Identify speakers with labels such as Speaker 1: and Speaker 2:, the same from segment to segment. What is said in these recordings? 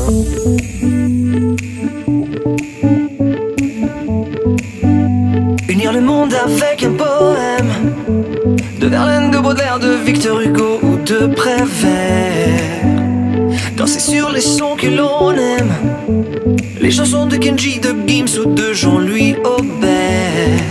Speaker 1: Unir le monde avec un poème de Verlaine, de Baudelaire, de Victor Hugo ou de Prévert. Danser sur les sons que l'on aime, les chansons de Kenji, de Gims ou de Jean-Louis Aubert.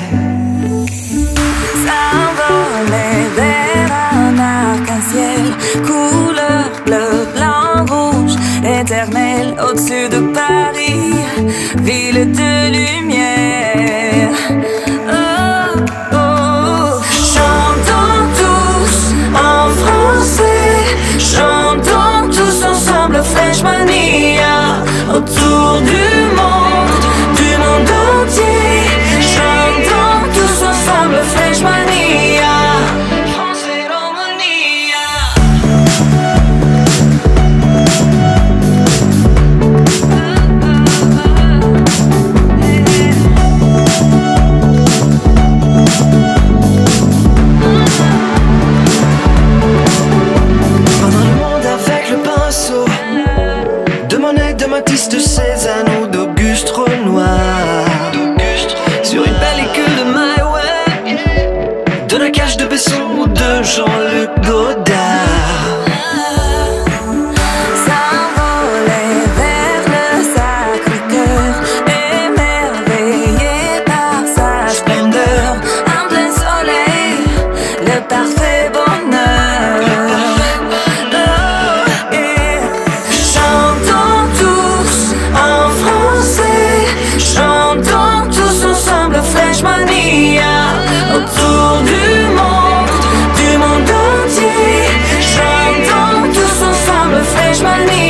Speaker 2: S'envoler vers un arc-en-ciel, couleur bleu, blanc, rouge, éternel au-dessus de Paris, ville de lumière. Oh, oh. Chantons tous en français, chantons tous ensemble Freshmania, autour du monde entier. Chantons tous ensemble Freshmania, français l'harmonia.
Speaker 1: Peindre le monde avec le pinceau de Monet, de Matisse, de Cézanne ou d'Auguste Renoir. Sur une pellicule de Maïwenn, de Nakache, de Besson ou de Jean-Luc Godard.
Speaker 2: S'envoler vers le Sacré-Cœur, émerveillé par sa splendeur, en plein soleil, le parfait bonheur. Oh, et chantons tous en français, chantons tous ensemble Freshmania, autour du monde entier. Chantons tous ensemble Freshmania.